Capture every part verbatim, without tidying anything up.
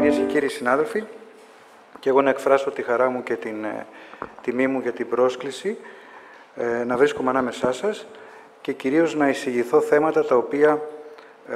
Κυρίες και κύριοι συνάδελφοι, και εγώ να εκφράσω τη χαρά μου και την ε, τιμή μου για την πρόσκληση, ε, να βρίσκομαι ανάμεσά σας και κυρίως να εισηγηθώ θέματα τα οποία ε,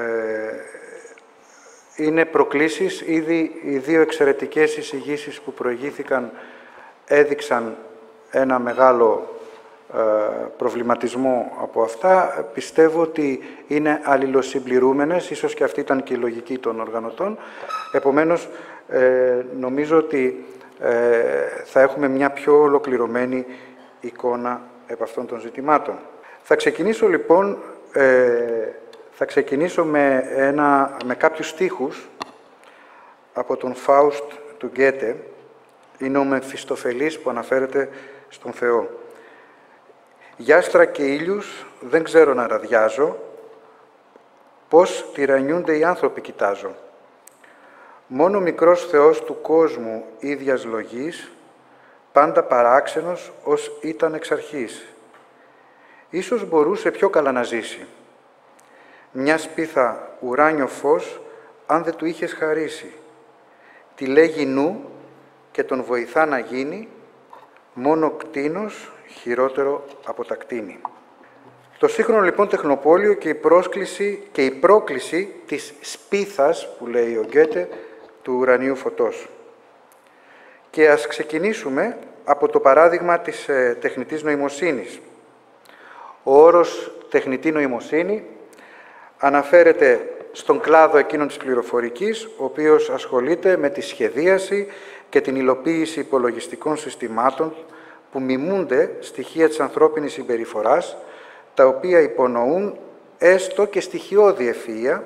είναι προκλήσεις. Ήδη οι δύο εξαιρετικές εισηγήσεις που προηγήθηκαν έδειξαν ένα μεγάλο ε, προβληματισμό από αυτά. Πιστεύω ότι είναι αλληλοσυμπληρούμενες, ίσως και αυτή ήταν και η λογική των οργανωτών. Επομένως, ε, νομίζω ότι ε, θα έχουμε μια πιο ολοκληρωμένη εικόνα επ' αυτών των ζητημάτων. Θα ξεκινήσω λοιπόν, ε, θα ξεκινήσω με, ένα, με κάποιους στίχους από τον Φάουστ του Γκέτε. Είναι ο Μεμφιστοφελής που αναφέρεται στον Θεό. «Για άστρα και ήλιους δεν ξέρω να ραδιάζω, πώς τυραννιούνται οι άνθρωποι κοιτάζω. Μόνο μικρός Θεός του κόσμου ίδιας λογής, πάντα παράξενος ως ήταν εξ αρχής. Ίσως μπορούσε πιο καλά να ζήσει. Μια σπίθα ουράνιο φως, αν δεν του είχες χαρίσει. Τη λέγει νου και τον βοηθά να γίνει, μόνο κτήνος χειρότερο από τα κτήνη». Το σύγχρονο λοιπόν τεχνοπόλιο και η, πρόσκληση, και η πρόκληση της σπίθας, που λέει ο Γκέτε, του ουρανίου φωτός. Και ας ξεκινήσουμε από το παράδειγμα της ε, τεχνητής νοημοσύνης. Ο όρος τεχνητή νοημοσύνη αναφέρεται στον κλάδο εκείνων της πληροφορικής, ο οποίος ασχολείται με τη σχεδίαση και την υλοποίηση υπολογιστικών συστημάτων που μιμούνται στοιχεία της ανθρώπινης συμπεριφοράς, τα οποία υπονοούν έστω και στοιχειώδη ευφυΐα,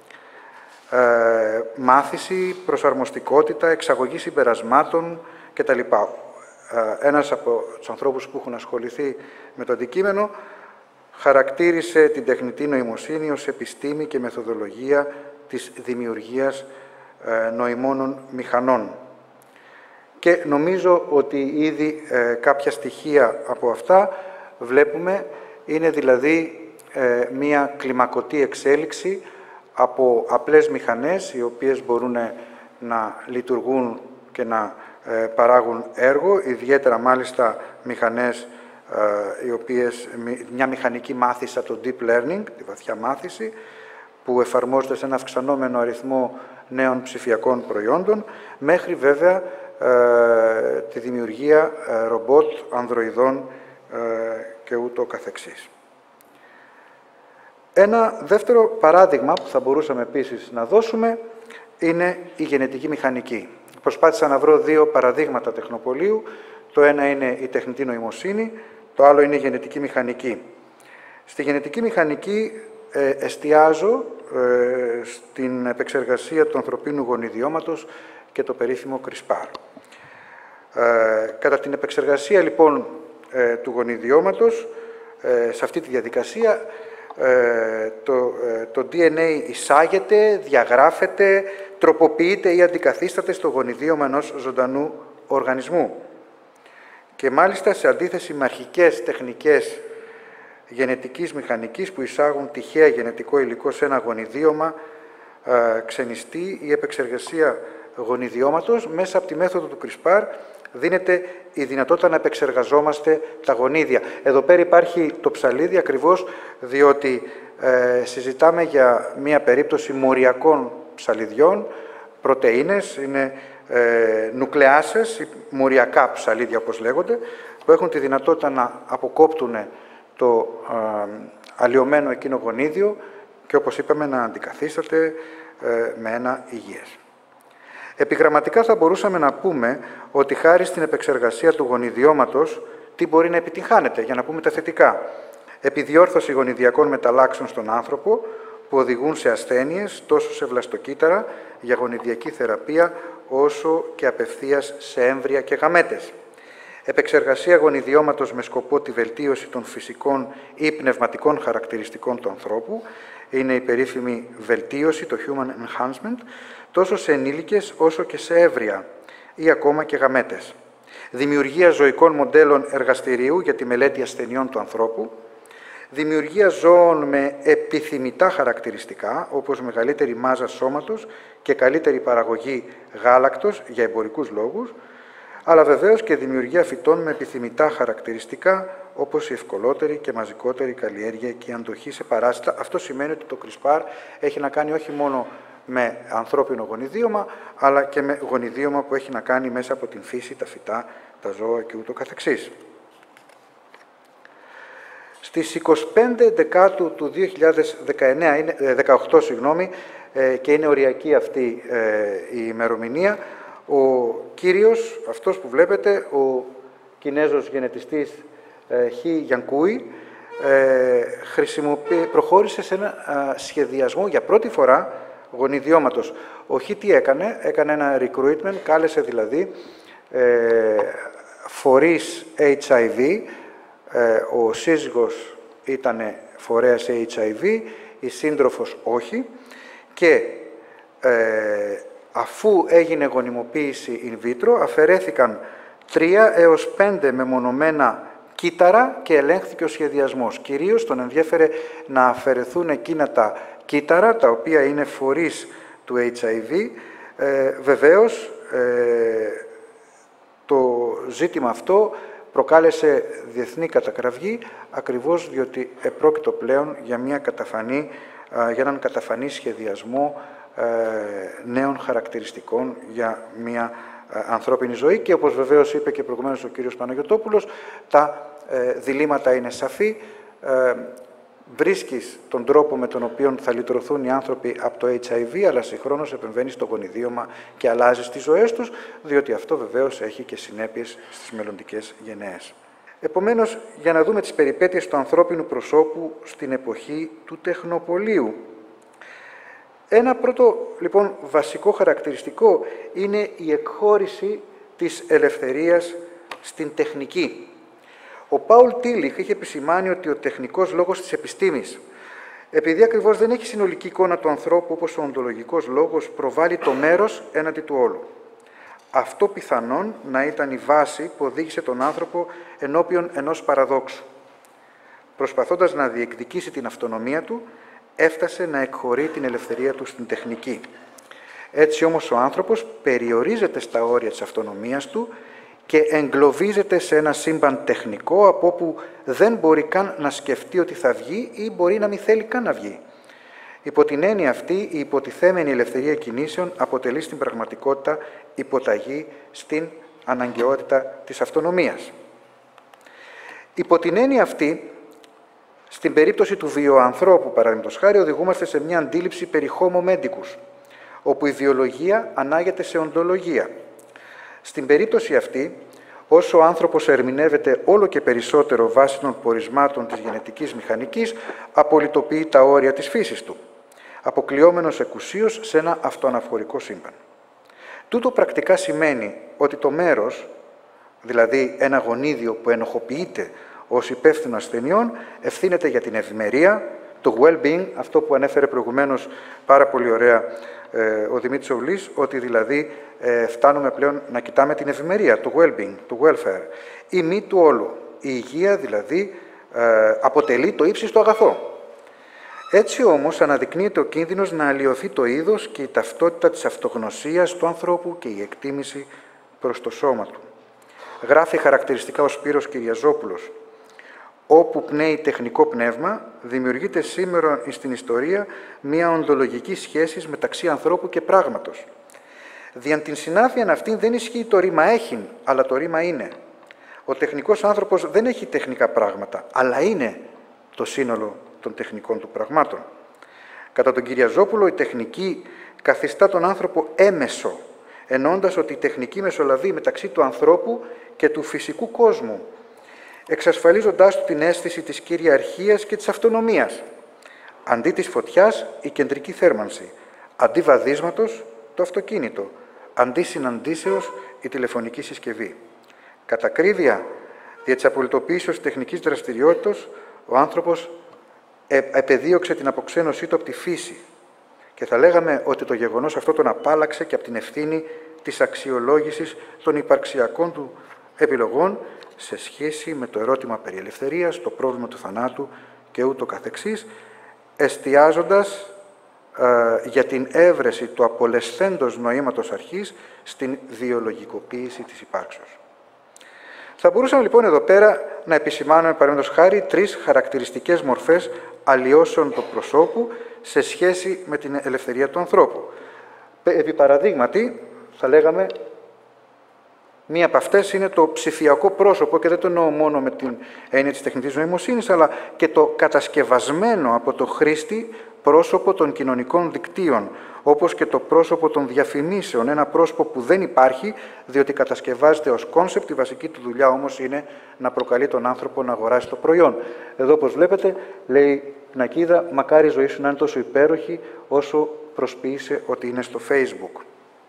ε, μάθηση, προσαρμοστικότητα, εξαγωγή συμπερασμάτων κτλ. Ε, ένας από τους ανθρώπους που έχουν ασχοληθεί με το αντικείμενο χαρακτήρισε την τεχνητή νοημοσύνη ως επιστήμη και μεθοδολογία της δημιουργίας ε, νοημόνων μηχανών. Και νομίζω ότι ήδη ε, κάποια στοιχεία από αυτά βλέπουμε, είναι δηλαδή ε, μία κλιμακωτή εξέλιξη από απλές μηχανές, οι οποίες μπορούν να λειτουργούν και να ε, παράγουν έργο, ιδιαίτερα μάλιστα μηχανές, ε, οι οποίες, μια μηχανική μάθηση από το deep learning, τη βαθιά μάθηση, που εφαρμόζεται σε ένα αυξανόμενο αριθμό νέων ψηφιακών προϊόντων, μέχρι βέβαια ε, τη δημιουργία ε, ρομπότ, ανδροειδών ε, και ούτω καθεξής. Ένα δεύτερο παράδειγμα που θα μπορούσαμε επίσης να δώσουμε είναι η γενετική μηχανική. Προσπάθησα να βρω δύο παραδείγματα τεχνοπολίου. Το ένα είναι η τεχνητή νοημοσύνη, το άλλο είναι η γενετική μηχανική. Στη γενετική μηχανική ε, εστιάζω ε, στην επεξεργασία του ανθρωπίνου γονιδιώματος και το περίφημο CRISPR. Ε, κατά την επεξεργασία λοιπόν ε, του γονιδιώματος, ε, σε αυτή τη διαδικασία, ε, το, ε, το ντι εν έι εισάγεται, διαγράφεται, τροποποιείται ή αντικαθίσταται στο γονιδίωμα ενός ζωντανού οργανισμού. Και μάλιστα σε αντίθεση με αρχικές τεχνικές γενετικής μηχανικής που εισάγουν τυχαία γενετικό υλικό σε ένα γονιδίωμα ε, ξενιστή, η επεξεργασία γονιδιώματος μέσα από τη μέθοδο του CRISPR δίνεται η δυνατότητα να επεξεργαζόμαστε τα γονίδια. Εδώ πέρα υπάρχει το ψαλίδι ακριβώς διότι ε, συζητάμε για μία περίπτωση μοριακών ψαλιδιών, πρωτεΐνες, είναι ε, νουκλεάσες, μοριακά ψαλίδια όπως λέγονται, που έχουν τη δυνατότητα να αποκόπτουν το ε, αλλοιωμένο εκείνο γονίδιο και όπως είπαμε να αντικαθίσταται ε, με ένα υγιές. Επιγραμματικά θα μπορούσαμε να πούμε ότι χάρη στην επεξεργασία του γονιδιώματος τι μπορεί να επιτυγχάνεται, για να πούμε τα θετικά. Επιδιόρθωση γονιδιακών μεταλλάξεων στον άνθρωπο που οδηγούν σε ασθένειες τόσο σε βλαστοκύτταρα για γονιδιακή θεραπεία όσο και απευθείας σε έμβρια και γαμέτες. Επεξεργασία γονιδιώματος με σκοπό τη βελτίωση των φυσικών ή πνευματικών χαρακτηριστικών του ανθρώπου, είναι η περίφημη βελτίωση, το human enhancement, τόσο σε ενήλικες όσο και σε έμβρια ή ακόμα και γαμέτες. Δημιουργία ζωικών μοντέλων εργαστηρίου για τη μελέτη ασθενειών του ανθρώπου, δημιουργία ζώων με επιθυμητά χαρακτηριστικά, όπως μεγαλύτερη μάζα σώματος και καλύτερη παραγωγή γάλακτος για εμπορικούς λόγους, αλλά βεβαίως και δημιουργία φυτών με επιθυμητά χαρακτηριστικά, όπως η ευκολότερη και μαζικότερη καλλιέργεια και η αντοχή σε παράσιτα. Αυτό σημαίνει ότι το κρίσπαρ έχει να κάνει όχι μόνο με ανθρώπινο γονιδίωμα, αλλά και με γονιδίωμα που έχει να κάνει μέσα από την φύση, τα φυτά, τα ζώα και ούτω καθεξής. Στις είκοσι πέντε Δεκάτου του δύο χιλιάδες δεκαοκτώ, συγγνώμη, και είναι οριακή αυτή η ημερομηνία, ο κύριος, αυτός που βλέπετε, ο Κινέζος γενετιστής Χι Γιανκούι, προχώρησε σε ένα σχεδιασμό για πρώτη φορά γονιδιώματος. Ο Χι τι έκανε, έκανε ένα recruitment, κάλεσε δηλαδή φορείς έιτς άι βι, ο σύζυγος ήταν φορέας έιτς άι βι, η σύντροφος όχι, και ε, αφού έγινε γονιμοποίηση in vitro, αφαιρέθηκαν τρία έως πέντε μεμονωμένα κύτταρα και ελέγχθηκε ο σχεδιασμός. Κυρίως τον ενδιέφερε να αφαιρεθούν εκείνα τα κύτταρα, τα οποία είναι φορείς του έιτς άι βι. Ε, βεβαίως, ε, το ζήτημα αυτό προκάλεσε διεθνή κατακραυγή, ακριβώς διότι επρόκειτο πλέον για, μια καταφανή, για έναν καταφανή σχεδιασμό νέων χαρακτηριστικών για μια ανθρώπινη ζωή, και όπως βεβαίως είπε και προηγουμένως ο κύριος Παναγιωτόπουλος, τα διλήμματα είναι σαφή. Βρίσκεις τον τρόπο με τον οποίο θα λυτρωθούν οι άνθρωποι από το έιτς άι βι, αλλά συγχρόνως επεμβαίνεις στο γονιδίωμα και αλλάζεις τις ζωές τους, διότι αυτό βεβαίως έχει και συνέπειες στις μελλοντικές γενναίες. Επομένως, για να δούμε τις περιπέτειες του ανθρώπινου προσώπου στην εποχή του τεχνοπολίου. Ένα πρώτο, λοιπόν, βασικό χαρακτηριστικό είναι η εκχώρηση της ελευθερίας στην τεχνική. Ο Πάουλ Τίλιχ είχε επισημάνει ότι ο τεχνικός λόγος της επιστήμης, επειδή ακριβώς δεν έχει συνολική εικόνα του ανθρώπου όπως ο οντολογικός λόγος, προβάλλει το μέρος έναντι του όλου. Αυτό πιθανόν να ήταν η βάση που οδήγησε τον άνθρωπο ενώπιον ενός παραδόξου. Προσπαθώντας να διεκδικήσει την αυτονομία του, έφτασε να εκχωρεί την ελευθερία του στην τεχνική. Έτσι όμως ο άνθρωπος περιορίζεται στα όρια της αυτονομίας του και εγκλωβίζεται σε ένα σύμπαν τεχνικό, από όπου δεν μπορεί καν να σκεφτεί ότι θα βγει ή μπορεί να μην θέλει καν να βγει. Υπό την έννοια αυτή, η υποτιθέμενη ελευθερία κινήσεων αποτελεί στην πραγματικότητα υποταγή στην αναγκαιότητα της αυτονομίας. Υπό την έννοια αυτή, στην περίπτωση του βιοανθρώπου, παραδείγματος χάρη, οδηγούμαστε σε μια αντίληψη περί homo medicus, όπου η βιολογία ανάγεται σε οντολογία. Στην περίπτωση αυτή, όσο ο άνθρωπος ερμηνεύεται όλο και περισσότερο βάσει των πορισμάτων της γενετικής μηχανικής, απολυτοποιεί τα όρια της φύσης του, αποκλειόμενος εκουσίως σε ένα αυτοαναφορικό σύμπαν. Τούτο πρακτικά σημαίνει ότι το μέρος, δηλαδή ένα γονίδιο που ενοχοποιείται ως υπεύθυνο ασθενειών, ευθύνεται για την ευημερία, το well-being, αυτό που ανέφερε προηγουμένως πάρα πολύ ωραία ε, ο Δημήτρης Ουλής, ότι δηλαδή ε, φτάνουμε πλέον να κοιτάμε την ευημερία, το well-being, το welfare, η μη του όλου. Η υγεία δηλαδή ε, αποτελεί το ύψιστο αγαθό. Έτσι όμως αναδεικνύεται ο κίνδυνος να αλλοιωθεί το είδος και η ταυτότητα της αυτογνωσίας του ανθρώπου και η εκτίμηση προς το σώμα του. Γράφει χαρακτηριστικά ο Σπύρος Κυριαζόπουλος: όπου πνέει τεχνικό πνεύμα, δημιουργείται σήμερα στην ιστορία μία οντολογική σχέση μεταξύ ανθρώπου και πράγματος. Δια την συνάφεια αυτήν δεν ισχύει το ρήμα έχειν, αλλά το ρήμα είναι. Ο τεχνικός άνθρωπος δεν έχει τεχνικά πράγματα, αλλά είναι το σύνολο των τεχνικών του πραγμάτων. Κατά τον Κυριαζόπουλο, η τεχνική καθιστά τον άνθρωπο έμεσο, εννοώντας ότι η τεχνική μεσολαβεί μεταξύ του ανθρώπου και του φυσικού κόσμου, εξασφαλίζοντάς του την αίσθηση της κυριαρχίας και της αυτονομίας. Αντί της φωτιάς, η κεντρική θέρμανση. Αντί βαδίσματος, το αυτοκίνητο. Αντί συναντήσεως, η τηλεφωνική συσκευή. Κατά ακρίβεια, δια της απολυτοποίησης της τεχνικής δραστηριότητας, ο άνθρωπος επεδίωξε την αποξένωσή του από τη φύση. Και θα λέγαμε ότι το γεγονός αυτό τον απάλλαξε και από την ευθύνη της αξιολόγησης των υπαρξιακών του επιλογών σε σχέση με το ερώτημα περί ελευθερίας, το πρόβλημα του θανάτου και ούτω καθεξής, εστιάζοντας ε, για την έβρεση του απολεσθέντος νοήματος αρχής στην βιολογικοποίηση της υπάρξεως. Θα μπορούσαμε λοιπόν εδώ πέρα να επισημάνουμε, παραδείγματος χάρη, τρεις χαρακτηριστικές μορφές αλλοιώσεων του προσώπου σε σχέση με την ελευθερία του ανθρώπου. Επί παραδείγματι, θα λέγαμε, μία από αυτές είναι το ψηφιακό πρόσωπο, και δεν το εννοώ μόνο με την έννοια της τεχνητής νοημοσύνης, αλλά και το κατασκευασμένο από το χρήστη πρόσωπο των κοινωνικών δικτύων, όπως και το πρόσωπο των διαφημίσεων, ένα πρόσωπο που δεν υπάρχει, διότι κατασκευάζεται ως κόνσεπτ, η βασική του δουλειά όμως είναι να προκαλεί τον άνθρωπο να αγοράσει το προϊόν. Εδώ, όπως βλέπετε, λέει Νακίδα, μακάρι η ζωή σου να είναι τόσο υπέροχη, όσο προσποιείσαι ότι είναι στο Facebook.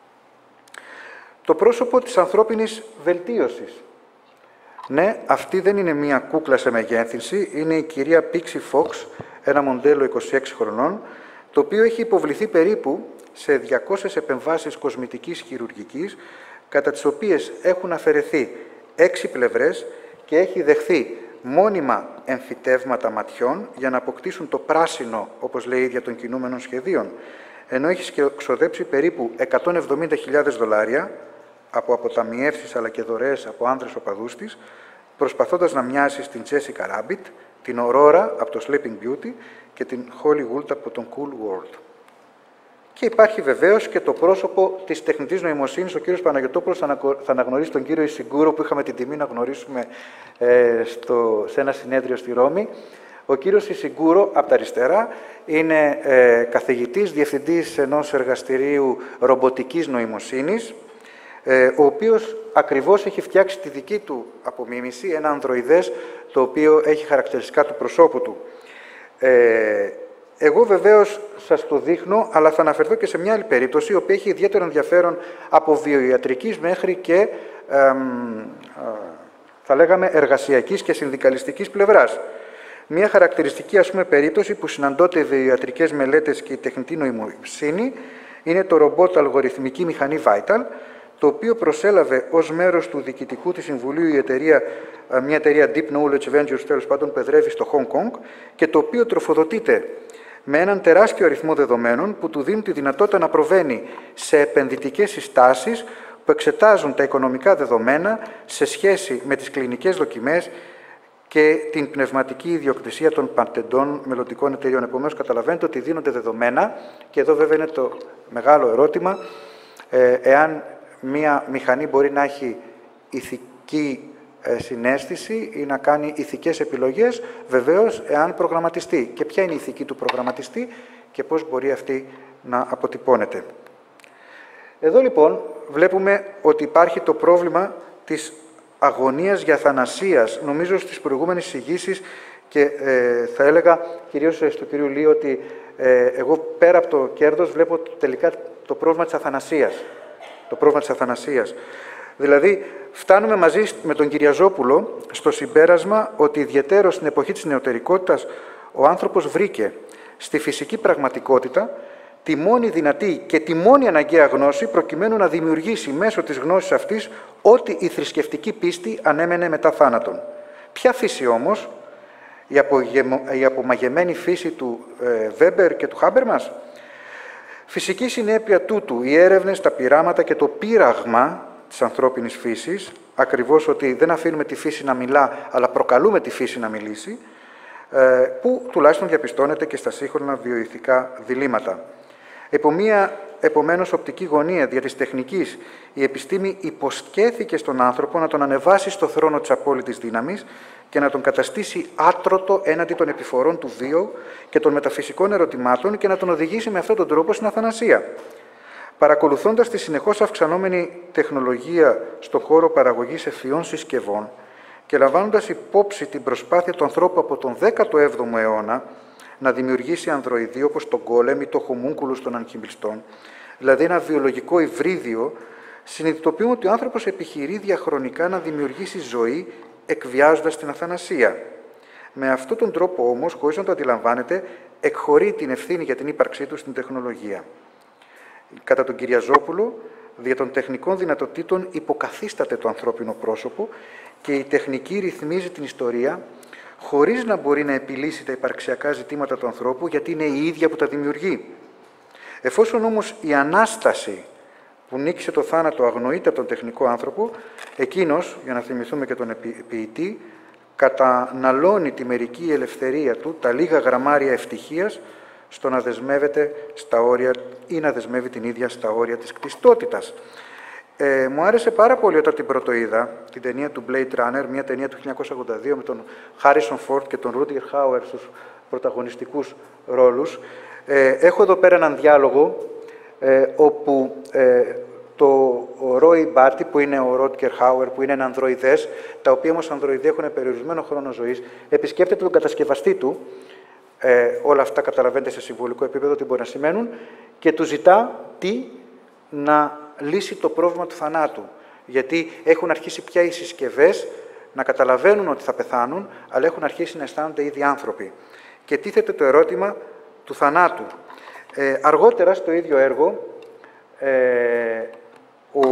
Το πρόσωπο της ανθρώπινης βελτίωσης. Ναι, αυτή δεν είναι μία κούκλα σε μεγέθυνση, είναι η κυρία Pixie Fox, ένα μοντέλο είκοσι έξι χρονών, το οποίο έχει υποβληθεί περίπου σε διακόσιες επεμβάσεις κοσμητικής χειρουργικής, κατά τις οποίες έχουν αφαιρεθεί έξι πλευρές και έχει δεχθεί μόνιμα εμφυτεύματα ματιών για να αποκτήσουν το πράσινο, όπως λέει η ίδια, των κινούμενων σχεδίων, ενώ έχει ξοδέψει περίπου εκατόν εβδομήντα χιλιάδες δολάρια από αποταμιεύσεις αλλά και δωρεές από άνδρες οπαδούς της, προσπαθώντας να μοιάσει στην Jessica Rabbit, την Aurora από το Sleeping Beauty και την Hollywood από τον Cool World. Και υπάρχει βεβαίως και το πρόσωπο της τεχνητής νοημοσύνης. Ο κύριος Παναγιωτόπουλος θα αναγνωρίσει τον κύριο Ισιγκούρο, που είχαμε την τιμή να γνωρίσουμε ε, στο, σε ένα συνέδριο στη Ρώμη. Ο κύριος Ισιγκούρο, από τα αριστερά, είναι ε, καθηγητής, διευθυντής ενός εργαστηρίου ρομποτικής νοημοσύνης, ε, ο οποίος ακριβώς έχει φτιάξει τη δική του απομίμηση, ένα ανδροειδές, το οποίο έχει χαρακτηριστικά του προσώπου του. Ε, εγώ βεβαίως σας το δείχνω, αλλά θα αναφερθώ και σε μια άλλη περίπτωση, η οποία έχει ιδιαίτερο ενδιαφέρον από βιοιατρικής μέχρι και, ε, ε, θα λέγαμε, εργασιακής και συνδικαλιστικής πλευράς. Μια χαρακτηριστική, ας πούμε, περίπτωση που συναντώνται οι βιοιατρικές μελέτες και η τεχνητή νοημοσύνη είναι το ρομπότ αλγοριθμική μηχανή Vital, το οποίο προσέλαβε ως μέρος του διοικητικού της Συμβουλίου η εταιρεία, μια εταιρεία Deep Knowledge Ventures, τέλος πάντων, που εδρεύει στο Hong Kong, και το οποίο τροφοδοτείται με έναν τεράστιο αριθμό δεδομένων που του δίνουν τη δυνατότητα να προβαίνει σε επενδυτικές συστάσεις που εξετάζουν τα οικονομικά δεδομένα σε σχέση με τις κλινικές δοκιμές και την πνευματική ιδιοκτησία των πατεντών μελλοντικών εταιριών. Επομένως, καταλαβαίνετε ότι δίνονται δεδομένα, και εδώ βέβαια είναι το μεγάλο ερώτημα, ε, εάν μία μηχανή μπορεί να έχει ηθική ε, συναίσθηση ή να κάνει ηθικές επιλογές, βεβαίως, εάν προγραμματιστεί. Και ποια είναι η ηθική του προγραμματιστή και πώς μπορεί αυτή να αποτυπώνεται. Εδώ, λοιπόν, βλέπουμε ότι υπάρχει το πρόβλημα της αγωνίας για θανασίας. Νομίζω στις προηγούμενες εισηγήσεις, και ε, θα έλεγα κυρίως στο κύριο Λί, ότι ε, εγώ πέρα από το κέρδος βλέπω τελικά το πρόβλημα της αθανασίας. Το πρόβλημα της αθανασίας. Δηλαδή, φτάνουμε μαζί με τον Κυριαζόπουλο στο συμπέρασμα ότι ιδιαιτέρως στην εποχή της νεωτερικότητας ο άνθρωπος βρήκε στη φυσική πραγματικότητα τη μόνη δυνατή και τη μόνη αναγκαία γνώση προκειμένου να δημιουργήσει μέσω της γνώσης αυτής ό,τι η θρησκευτική πίστη ανέμενε μετά θάνατον. Ποια φύση όμως, η, απογεμ... η απομαγεμένη φύση του ε, Βέμπερ και του Χάμπερμας? Φυσική συνέπεια τούτου, οι έρευνες, τα πειράματα και το πείραγμα της ανθρώπινης φύσης, ακριβώς ότι δεν αφήνουμε τη φύση να μιλά, αλλά προκαλούμε τη φύση να μιλήσει, που τουλάχιστον διαπιστώνεται και στα σύγχρονα βιοηθικά διλήμματα. Επό μία, επομένως, οπτική γωνία δια της τεχνικής, η επιστήμη υποσχέθηκε στον άνθρωπο να τον ανεβάσει στο θρόνο της απόλυτης δύναμης και να τον καταστήσει άτρωτο έναντι των επιφορών του βίου και των μεταφυσικών ερωτημάτων και να τον οδηγήσει με αυτόν τον τρόπο στην αθανασία. Παρακολουθώντας τη συνεχώς αυξανόμενη τεχνολογία στον χώρο παραγωγής ευφυών συσκευών και λαμβάνοντας υπόψη την προσπάθεια του ανθρώπου από τον δέκατο έβδομο αιώνα να δημιουργήσει ανδροειδή όπως τον γκόλεμ ή το χομούνκουλους των αλχημιστών, δηλαδή ένα βιολογικό υβρίδιο, συνειδητοποιούμε ότι ο άνθρωπος επιχειρεί διαχρονικά να δημιουργήσει ζωή εκβιάζοντας την αθανασία. Με αυτόν τον τρόπο όμως, χωρίς να το αντιλαμβάνεται, εκχωρεί την ευθύνη για την ύπαρξή του στην τεχνολογία. Κατά τον Κυριαζόπουλο, δια των τεχνικών δυνατοτήτων υποκαθίσταται το ανθρώπινο πρόσωπο και η τεχνική ρυθμίζει την ιστορία, χωρίς να μπορεί να επιλύσει τα υπαρξιακά ζητήματα του ανθρώπου, γιατί είναι η ίδια που τα δημιουργεί. Εφόσον όμως η Ανάσταση που νίκησε το θάνατο αγνοείται από τον τεχνικό άνθρωπο, εκείνος, για να θυμηθούμε και τον ποιητή, καταναλώνει τη μερική ελευθερία του, τα λίγα γραμμάρια ευτυχίας, στο να δεσμεύεται στα όρια ή να δεσμεύει την ίδια στα όρια της κτιστότητας. Ε, μου άρεσε πάρα πολύ όταν την πρωτοείδα, την ταινία του Blade Runner, μια ταινία του χίλια εννιακόσια ογδόντα δύο με τον Harrison Ford και τον Rutger Hauer στους πρωταγωνιστικούς ρόλους. Ε, έχω εδώ πέρα έναν διάλογο ε, όπου ε, το, ο Roy Batty, που είναι ο Rutger Hauer, που είναι ανδροειδές, τα οποία όμως ανδροειδοί έχουν περιορισμένο χρόνο ζωής, επισκέπτεται τον κατασκευαστή του, ε, όλα αυτά καταλαβαίνετε σε συμβολικό επίπεδο τι μπορεί να σημαίνουν, και του ζητά τι να λύσει το πρόβλημα του θανάτου. Γιατί έχουν αρχίσει πια οι συσκευές να καταλαβαίνουν ότι θα πεθάνουν, αλλά έχουν αρχίσει να αισθάνονται ήδη άνθρωποι. Και τίθεται το ερώτημα του θανάτου. Ε, αργότερα στο ίδιο έργο, ε, ο,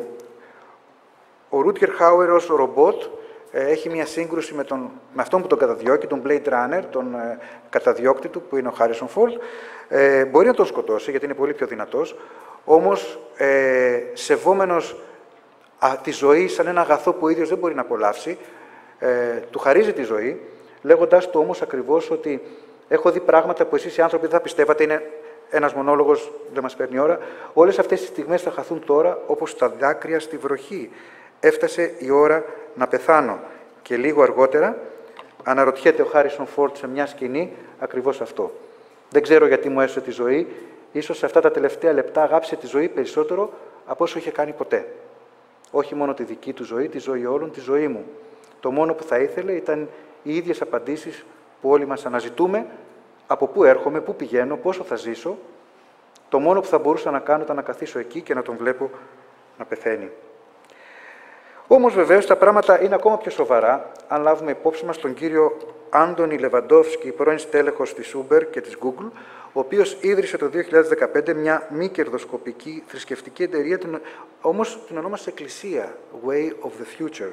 ο Rutger Hauer ως ρομπότ ε, έχει μια σύγκρουση με, τον, με αυτόν που τον καταδιώκει, τον Blade Runner, τον ε, καταδιώκτη του, που είναι ο Harrison Ford. Ε, μπορεί να τον σκοτώσει, γιατί είναι πολύ πιο δυνατός, όμως ε, σεβόμενος α, τη ζωή σαν ένα αγαθό που ο ίδιος δεν μπορεί να απολαύσει, ε, του χαρίζει τη ζωή, λέγοντάς του όμως ακριβώς ότι έχω δει πράγματα που εσείς οι άνθρωποι δεν θα πιστεύατε, είναι ένας μονόλογος, δεν μας παίρνει ώρα, όλες αυτές τις στιγμές θα χαθούν τώρα όπως τα δάκρυα στη βροχή. Έφτασε η ώρα να πεθάνω. Και λίγο αργότερα αναρωτιέται ο Χάρισον Φόρντ σε μια σκηνή ακριβώς αυτό. Δεν ξέρω γιατί μου έσωσε τη ζωή, ίσως σε αυτά τα τελευταία λεπτά αγάπησε τη ζωή περισσότερο από όσο είχε κάνει ποτέ. Όχι μόνο τη δική του ζωή, τη ζωή όλων, τη ζωή μου. Το μόνο που θα ήθελε ήταν οι ίδιες απαντήσεις που όλοι μας αναζητούμε, από πού έρχομαι, πού πηγαίνω, πόσο θα ζήσω. Το μόνο που θα μπορούσα να κάνω ήταν να καθίσω εκεί και να τον βλέπω να πεθαίνει. Όμως βεβαίως τα πράγματα είναι ακόμα πιο σοβαρά, αν λάβουμε υπόψη μας τον κύριο Άντονι Λεβαντόφσκι, πρώην στέλεχος της Uber και της Google, ο οποίος ίδρυσε το δύο χιλιάδες δεκαπέντε μια μη κερδοσκοπική θρησκευτική εταιρεία, όμως την ονόμασε Εκκλησία, Way of the Future.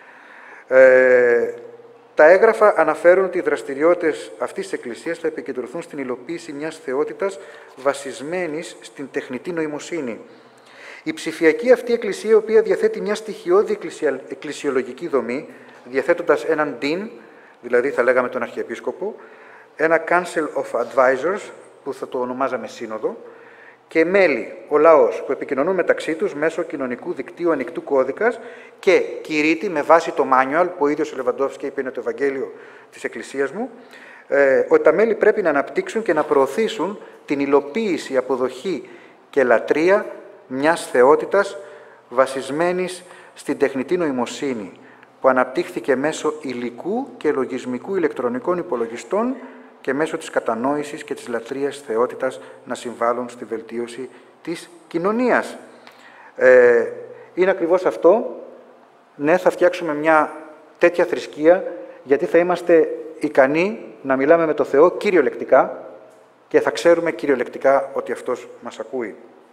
Ε, τα έγγραφα αναφέρουν ότι οι δραστηριότητες αυτής της Εκκλησίας θα επικεντρωθούν στην υλοποίηση μιας θεότητας βασισμένης στην τεχνητή νοημοσύνη. Η ψηφιακή αυτή εκκλησία, η οποία διαθέτει μια στοιχειώδη εκκλησιολογική δομή, διαθέτοντας έναν Dean, δηλαδή θα λέγαμε τον Αρχιεπίσκοπο, ένα Council of Advisors, που θα το ονομάζαμε Σύνοδο, και μέλη, ο λαός, που επικοινωνούν μεταξύ τους μέσω κοινωνικού δικτύου ανοιχτού κώδικας και κηρύττει με βάση το manual, που ο ίδιος ο Λεβαντόφσκι είπε είναι το Ευαγγέλιο της Εκκλησίας μου, ε, ότι τα μέλη πρέπει να αναπτύξουν και να προωθήσουν την υλοποίηση, αποδοχή και λατρεία μιας θεότητας βασισμένης στην τεχνητή νοημοσύνη, που αναπτύχθηκε μέσω υλικού και λογισμικού ηλεκτρονικών υπολογιστών και μέσω της κατανόησης και της λατρείας θεότητας να συμβάλλουν στη βελτίωση της κοινωνίας. Ε, είναι ακριβώς αυτό. Ναι, θα φτιάξουμε μια τέτοια θρησκεία, γιατί θα είμαστε ικανοί να μιλάμε με το Θεό κυριολεκτικά και θα ξέρουμε κυριολεκτικά ότι Αυτός μας ακούει.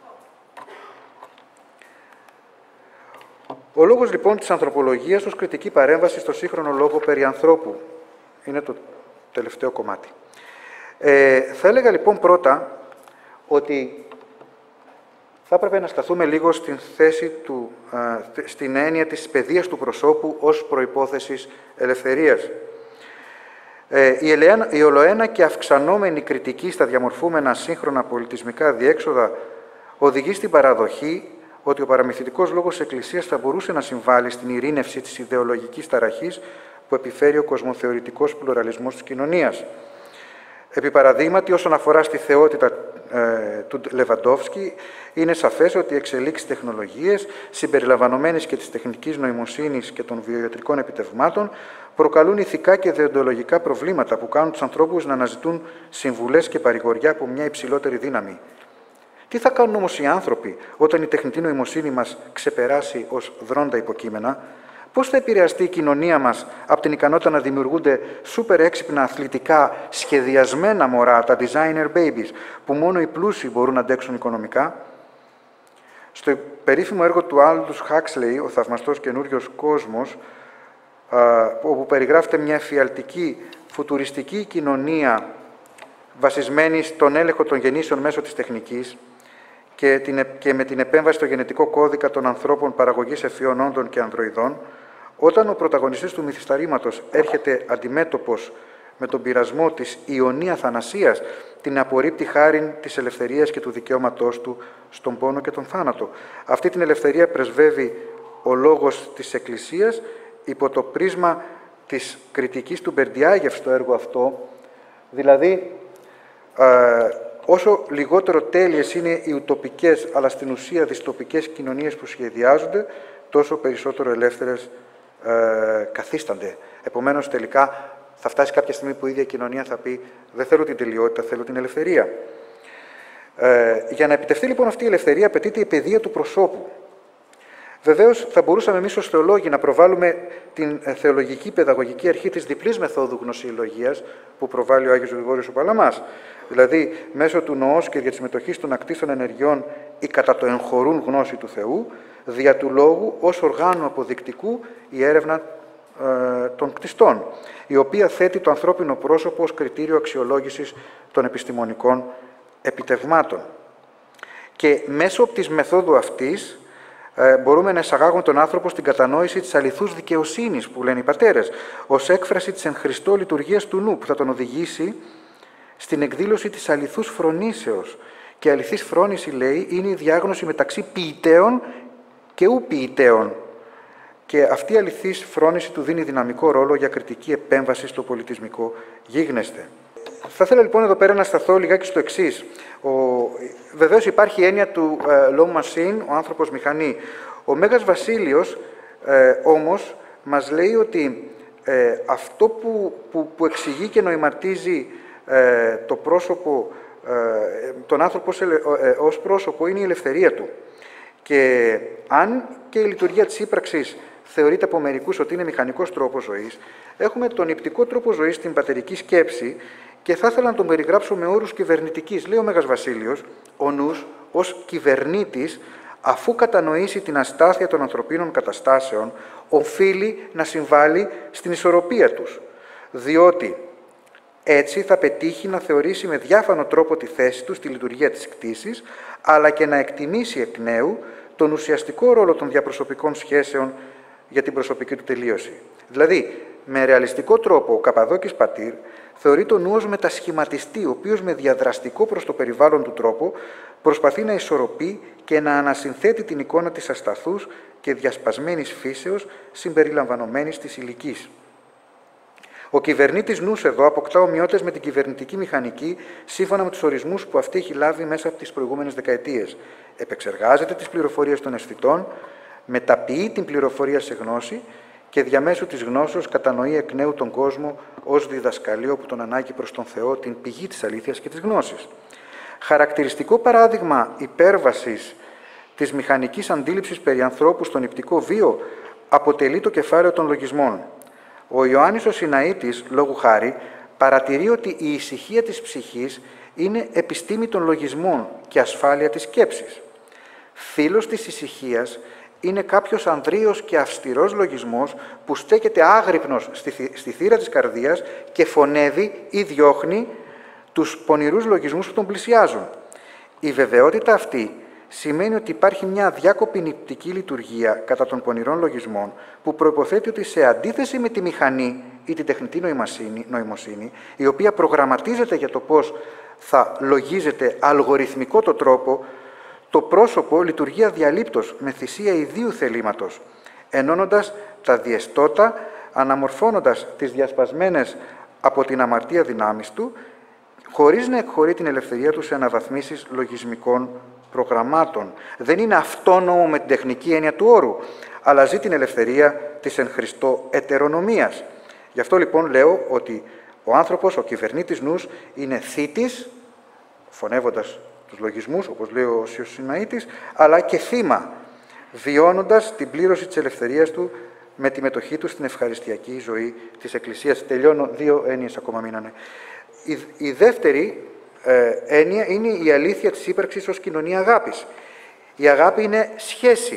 Ο λόγος λοιπόν της ανθρωπολογίας ως κριτική παρέμβαση στο σύγχρονο λόγο περί ανθρώπου είναι το τελευταίο κομμάτι. Ε, θα έλεγα λοιπόν πρώτα ότι θα έπρεπε να σταθούμε λίγο στην θέση του, α, στην έννοια της παιδείας του προσώπου ως προϋπόθεσης ελευθερίας. Ε, η, ελεένα, η ολοένα και αυξανόμενη κριτική στα διαμορφούμενα σύγχρονα πολιτισμικά διέξοδα οδηγεί στην παραδοχή ότι ο παραμυθιτικός λόγος της Εκκλησίας θα μπορούσε να συμβάλλει στην ειρήνευση της ιδεολογικής ταραχής που επιφέρει ο κοσμοθεωρητικός πλουραλισμός της κοινωνίας. Επί παραδείγματι, όσον αφορά στη θεότητα ε, του Λεβαντόφσκι, είναι σαφές ότι οι εξελίξεις τεχνολογίες, συμπεριλαμβανομένες και της τεχνικής νοημοσύνης και των βιοιατρικών επιτευγμάτων, προκαλούν ηθικά και δεοντολογικά προβλήματα που κάνουν τους ανθρώπους να αναζητούν συμβουλές και παρηγοριά από μια υψηλότερη δύναμη. Τι θα κάνουν όμως οι άνθρωποι όταν η τεχνητή νοημοσύνη μας ξεπεράσει ως δρόντα υποκείμενα? Πώς θα επηρεαστεί η κοινωνία μας από την ικανότητα να δημιουργούνται σούπερ έξυπνα αθλητικά σχεδιασμένα μωρά, τα designer babies, που μόνο οι πλούσιοι μπορούν να αντέξουν οικονομικά? Στο περίφημο έργο του Aldous Huxley, ο θαυμαστός καινούριος κόσμος, όπου περιγράφεται μια εφιαλτική, φουτουριστική κοινωνία βασισμένη στον έλεγχο των γεννήσεων μέσω της τεχνικής και, την, και με την επέμβαση στο γενετικό κώδικα των ανθρώπων παραγωγής ευφυών όντων και ανδροειδών, όταν ο πρωταγωνιστής του μυθισταρήματος έρχεται αντιμέτωπος με τον πειρασμό της ιονία θανασίας, την απορρίπτει χάριν της ελευθερίας και του δικαιώματός του στον πόνο και τον θάνατο. Αυτή την ελευθερία πρεσβεύει ο λόγος της Εκκλησίας υπό το πρίσμα της κριτικής του Μπερντιάγεφ στο έργο αυτό, δηλαδή ε, όσο λιγότερο τέλειες είναι οι ουτοπικές, αλλά στην ουσία δυστοπικές κοινωνίες που σχεδιάζονται, τόσο περισσότερο ελεύθερες ε, καθίστανται. Επομένως, τελικά, θα φτάσει κάποια στιγμή που η ίδια κοινωνία θα πει «Δεν θέλω την τελειότητα, θέλω την ελευθερία». Ε, για να επιτευχθεί λοιπόν αυτή η ελευθερία, απαιτείται η παιδεία του προσώπου. Βεβαίως, θα μπορούσαμε εμείς ως θεολόγοι να προβάλλουμε την θεολογική παιδαγωγική αρχή της διπλής μεθόδου γνωσιολογίας που προβάλλει ο Άγιος Γρηγόριος ο Παλαμάς. Δηλαδή, μέσω του νοός και για τη συμμετοχή των ακτίστων ενεργειών ή κατά το εγχωρούν γνώση του Θεού, δια του λόγου ως οργάνου αποδεικτικού η έρευνα ε, των κτιστών, η οποία θέτει το ανθρώπινο πρόσωπο ως κριτήριο αξιολόγησης των επιστημονικών επιτευγμάτων. Και μέσω της μεθόδου αυτής ε, μπορούμε να εισαγάγουμε τον άνθρωπο στην κατανόηση της αληθούς δικαιοσύνης, που λένε οι πατέρες, ως έκφραση της εν Χριστώ λειτουργίας του νου, που θα τον οδηγήσει στην εκδήλωση της αληθούς φρονήσεως. Και αληθής φρόνηση, λέει, είναι η διάγνωση μεταξύ ποιητέων και ου ποιητέων. Και αυτή η αληθής φρόνηση του δίνει δυναμικό ρόλο για κριτική επέμβαση στο πολιτισμικό γίγνεσθε. Θα ήθελα λοιπόν εδώ πέρα να σταθώ λιγάκι στο εξής. Ο... Βεβαίως υπάρχει η έννοια του ε, «l'homme machine», ο άνθρωπος μηχανή. Ο Μέγας Βασίλειος ε, όμως μας λέει ότι ε, αυτό που, που, που εξηγεί και νοηματίζει ε, το πρόσωπο, ε, τον άνθρωπο ως, ε, ως πρόσωπο είναι η ελευθερία του. Και αν και η λειτουργία της ύπραξης θεωρείται από μερικούς ότι είναι μηχανικός τρόπος ζωής, έχουμε τον υπτικό τρόπο ζωής στην πατερική σκέψη και θα ήθελα να τον περιγράψω με όρους κυβερνητικής. Λέει ο Μέγας Βασίλειος, ο νους ως κυβερνήτης, αφού κατανοήσει την αστάθεια των ανθρωπίνων καταστάσεων, οφείλει να συμβάλλει στην ισορροπία τους, διότι έτσι θα πετύχει να θεωρήσει με διάφανο τρόπο τη θέση του στη λειτουργία της κτήσης, αλλά και να εκτιμήσει εκ νέου τον ουσιαστικό ρόλο των διαπροσωπικών σχέσεων για την προσωπική του τελείωση. Δηλαδή, με ρεαλιστικό τρόπο, ο Καπαδόκης πατήρ θεωρεί τον νου ως μετασχηματιστή, ο οποίος με διαδραστικό προς το περιβάλλον του τρόπο προσπαθεί να ισορροπεί και να ανασυνθέτει την εικόνα της ασταθούς και διασπασμένης φύσεως συμπεριλαμβανομένης της ηλικής. Ο κυβερνήτης νους εδώ αποκτά ομοιότητες με την κυβερνητική μηχανική σύμφωνα με τους ορισμούς που αυτή έχει λάβει μέσα από τις προηγούμενες δεκαετίες. Επεξεργάζεται τις πληροφορίες των αισθητών, μεταποιεί την πληροφορία σε γνώση και διαμέσου της γνώσεως κατανοεί εκ νέου τον κόσμο ως διδασκαλείο που τον ανάγει προς τον Θεό, την πηγή της αλήθειας και της γνώσης. Χαρακτηριστικό παράδειγμα υπέρβασης της μηχανικής αντίληψης περί ανθρώπου στον υπτικό βίο αποτελεί το κεφάλαιο των λογισμών. Ο Ιωάννης ο Σιναήτης, λόγου χάρη, παρατηρεί ότι η ησυχία της ψυχής είναι επιστήμη των λογισμών και ασφάλεια της σκέψης. Φίλος της ησυχίας είναι κάποιος ανδρείος και αυστηρός λογισμός που στέκεται άγρυπνος στη, στη θύρα της καρδίας και φωνεύει ή διώχνει τους πονηρούς λογισμούς που τον πλησιάζουν. Η βεβαιότητα αυτή σημαίνει ότι υπάρχει μια αδιάκοπη νηπτική λειτουργία κατά των πονηρών λογισμών που προϋποθέτει ότι σε αντίθεση με τη μηχανή ή την τεχνητή νοημοσύνη, νοημοσύνη η οποία προγραμματίζεται για το πώς θα λογίζεται αλγοριθμικό το τρόπο, το πρόσωπο λειτουργεί αδιαλείπτως με θυσία ιδίου θελήματος, ενώνοντας τα διεστώτα, αναμορφώνοντας τις διασπασμένες από την αμαρτία δυνάμεις του, χωρίς να εκχωρεί την ελευθερία του σε αναβαθμίσεις λογισμικών προγραμμάτων. Δεν είναι αυτόνομο με την τεχνική έννοια του όρου, αλλά ζει την ελευθερία της εν Χριστώ ετερονομίας. Γι' αυτό λοιπόν λέω ότι ο άνθρωπος, ο κυβερνήτης νους, είναι θήτης, φωνεύοντας τους λογισμούς, όπως λέει ο Σιναήτης, αλλά και θύμα, βιώνοντας την πλήρωση της ελευθερίας του με τη μετοχή του στην ευχαριστιακή ζωή της Εκκλησίας. Τελειώνω, δύο έννοιες ακόμα μείνανε. Η, η δεύτερη ε, έννοια είναι η αλήθεια της ύπαρξης ως κοινωνία αγάπης. Η αγάπη είναι σχέση,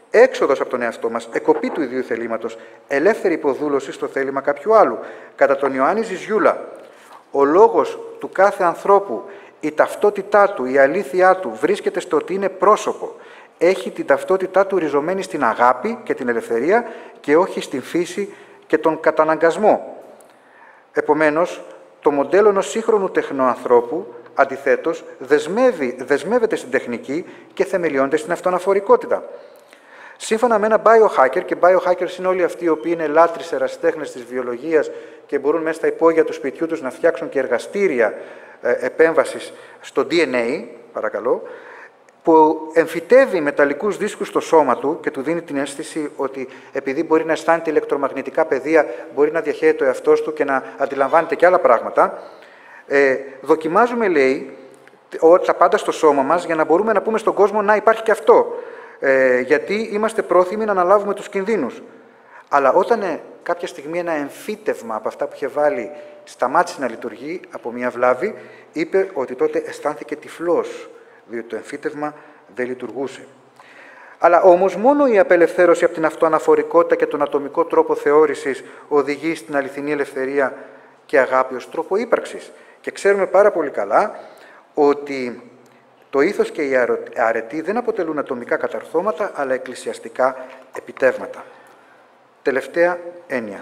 έξοδος από τον εαυτό μας, εκοπή του ιδίου θελήματος, ελεύθερη υποδούλωση στο θέλημα κάποιου άλλου. Κατά τον Ιωάννη Ζιζιούλα, ο λόγος του κάθε ανθρώπου, η ταυτότητά του, η αλήθειά του βρίσκεται στο ότι είναι πρόσωπο. Έχει την ταυτότητά του ριζωμένη στην αγάπη και την ελευθερία και όχι στην φύση και τον καταναγκασμό. Επομένως, το μοντέλο ενός σύγχρονου τεχνοανθρώπου, αντιθέτως, δεσμεύει, δεσμεύεται στην τεχνική και θεμελιώνεται στην αυτοαναφορικότητα. Σύμφωνα με ένα biohacker, και biohackers είναι όλοι αυτοί οι οποίοι είναι λάτρεις ερασιτέχνες της βιολογίας και μπορούν μέσα στα υπόγεια του σπιτιού τους να φτιάξουν και εργαστήρια ε, επέμβασης στο ντι εν έι, παρακαλώ, που εμφυτεύει μεταλλικούς δίσκους στο σώμα του και του δίνει την αίσθηση ότι επειδή μπορεί να αισθάνεται ηλεκτρομαγνητικά πεδία, μπορεί να διαχέεται ο εαυτός του και να αντιλαμβάνεται και άλλα πράγματα. Ε, δοκιμάζουμε, λέει, τα πάντα στο σώμα μας για να μπορούμε να πούμε στον κόσμο να υπάρχει και αυτό. Ε, γιατί είμαστε πρόθυμοι να αναλάβουμε τους κινδύνους. Αλλά όταν ε, κάποια στιγμή ένα εμφύτευμα από αυτά που είχε βάλει σταμάτησε να λειτουργεί από μια βλάβη, είπε ότι τότε αισθάνθηκε τυφλός, διότι το εμφύτευμα δεν λειτουργούσε. Αλλά όμως μόνο η απελευθέρωση από την αυτοαναφορικότητα και τον ατομικό τρόπο θεώρησης οδηγεί στην αληθινή ελευθερία και αγάπη ως τρόπο ύπαρξης. Και ξέρουμε πάρα πολύ καλά ότι το ήθος και η αρετή δεν αποτελούν ατομικά καταρθώματα, αλλά εκκλησιαστικά επιτεύγματα. Τελευταία έννοια.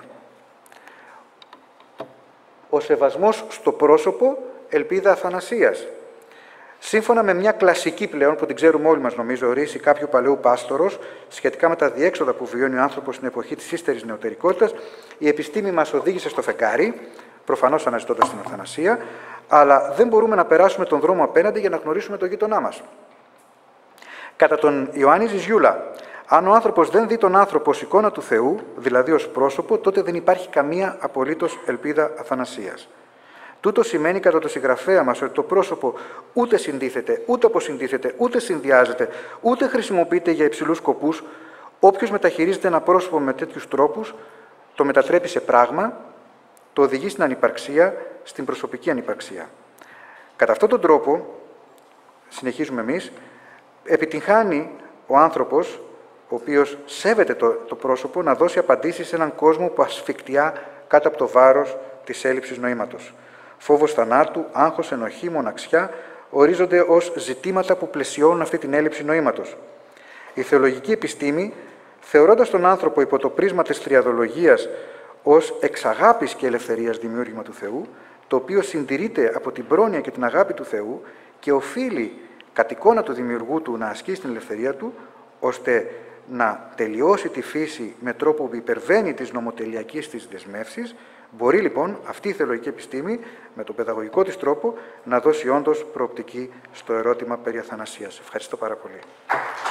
Ο σεβασμός στο πρόσωπο, ελπίδα αθανασίας. Σύμφωνα με μια κλασική πλέον, που την ξέρουμε όλοι μας νομίζω, ρίση κάποιου παλαιού πάστορος, σχετικά με τα διέξοδα που βιώνει ο άνθρωπος στην εποχή της ύστερης νεωτερικότητας, η επιστήμη μας οδήγησε στο φεγγάρι, προφανώς αναζητώντας την αθανασία, αλλά δεν μπορούμε να περάσουμε τον δρόμο απέναντι για να γνωρίσουμε τον γείτονά μας. Κατά τον Ιωάννη Ζιζιούλα, αν ο άνθρωπος δεν δει τον άνθρωπο ως εικόνα του Θεού, δηλαδή ως πρόσωπο, τότε δεν υπάρχει καμία απολύτως ελπίδα αθανασίας. Τούτο σημαίνει κατά το συγγραφέα μας ότι το πρόσωπο ούτε συντίθεται, ούτε αποσυντίθεται, ούτε συνδυάζεται, ούτε χρησιμοποιείται για υψηλούς σκοπούς. Όποιος μεταχειρίζεται ένα πρόσωπο με τέτοιους τρόπους, το μετατρέπει σε πράγμα, το οδηγεί στην ανυπαρξία, στην προσωπική ανυπαρξία. Κατά αυτόν τον τρόπο, συνεχίζουμε εμείς, επιτυγχάνει ο άνθρωπος, ο οποίος σέβεται το, το πρόσωπο, να δώσει απαντήσεις σε έναν κόσμο που ασφικτιά κάτω από το βάρος της έλλειψης νοήματος. Φόβος θανάτου, άγχος, ενοχή, μοναξιά ορίζονται ως ζητήματα που πλαισιώνουν αυτή την έλλειψη νοήματος. Η θεολογική επιστήμη, θεωρώντας τον άνθρωπο υπό το πρίσμα της τριαδολογίας ως εξαγάπης και ελευθερίας δημιούργημα του Θεού, το οποίο συντηρείται από την πρόνοια και την αγάπη του Θεού και οφείλει κατ' εικόνα του δημιουργού του να ασκήσει την ελευθερία του, ώστε να τελειώσει τη φύση με τρόπο που υπερβαίνει τις νομοτελειακές της δεσμεύσεις, μπορεί λοιπόν αυτή η θεολογική επιστήμη, με τον παιδαγωγικό της τρόπο, να δώσει όντως προοπτική στο ερώτημα περί αθανασίας. Ευχαριστώ πάρα πολύ.